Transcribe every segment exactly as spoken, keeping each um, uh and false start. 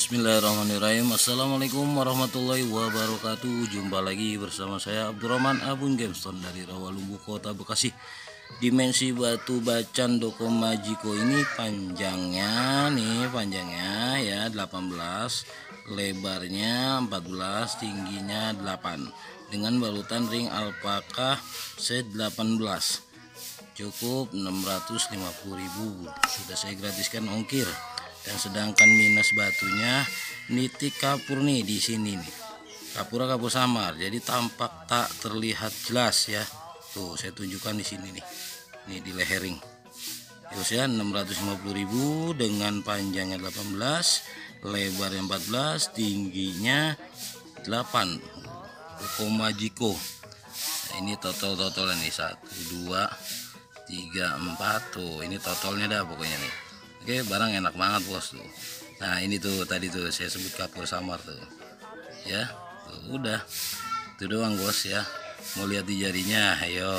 Bismillahirrahmanirrahim. Assalamualaikum warahmatullahi wabarakatuh. Jumpa lagi bersama saya Abdurrahman Abun Gamestone dari Rawalumbu, Kota Bekasi. Dimensi batu bacan Doko Majiko ini panjangnya nih, panjangnya ya delapan belas, lebarnya empat belas, tingginya delapan, dengan balutan ring alpaka C delapan belas. Cukup enam ratus lima puluh ribu. Sudah saya gratiskan ongkir. Dan sedangkan minus batunya nitik kapur nih di sini nih. Kapurnya kapur samar, jadi tampak tak terlihat jelas ya. Tuh saya tunjukkan di sini nih. Nih di leher ring. Terus ya enam ratus lima puluh ribu dengan panjangnya delapan belas, lebarnya empat belas, tingginya delapan. Doko Majiko. Nah, ini total-totalnya nih satu, dua, tiga, empat tuh. Ini totalnya dah pokoknya nih. Oke, barang enak banget bos tuh. Nah ini tuh tadi tuh saya sebut kapur samar tuh ya, tuh udah itu doang bos ya. Mau lihat di jarinya, ayo.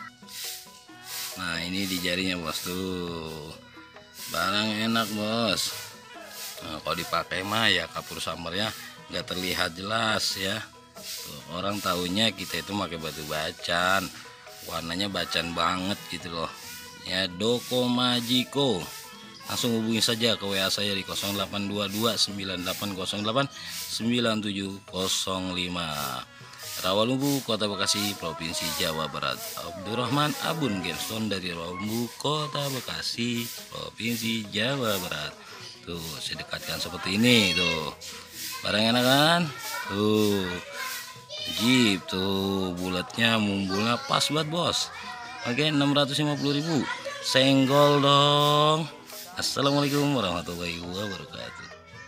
Nah ini di jarinya bos tuh, barang enak bos. Nah, kalau dipakai mah ya kapur samarnya nggak terlihat jelas ya. Tuh, orang tahunya kita itu pakai batu bacan, warnanya bacan banget gitu loh ya. Doko Majiko, langsung hubungi saja ke W A saya di nol delapan dua dua sembilan delapan nol delapan sembilan tujuh nol lima. Rawalumbu, Kota Bekasi, Provinsi Jawa Barat. Abdurrahman Abun Gamestone dari Rawalumbu, Kota Bekasi, Provinsi Jawa Barat. Tuh saya dekatkan seperti ini tuh, barang enak kan tuh, jeep tuh, bulatnya mumbulnya pas buat bos. Oke, enam ratus lima puluh ribu. Senggol dong. Assalamualaikum warahmatullahi wabarakatuh.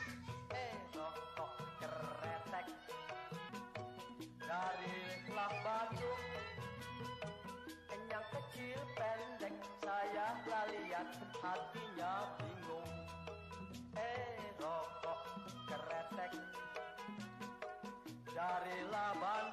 Dari lak batu yang kecil pendek, saya lihat hatinya bingung. Eh rokok keretek dari laban